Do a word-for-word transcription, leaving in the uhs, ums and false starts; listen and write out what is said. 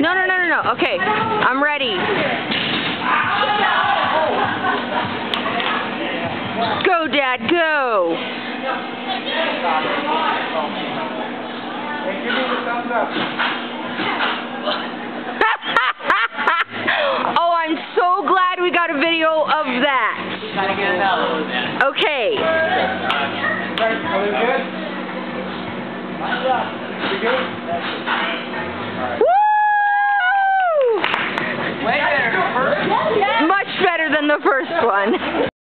No, no, no, no, no. Okay, I'm ready. Go, Dad, go. Hey, give me the thumbs up. Oh, I'm so glad we got a video of that. Gotta get another one, man. Okay. Are we good? You good? Woo! Way better than the first one. Much better than the first one.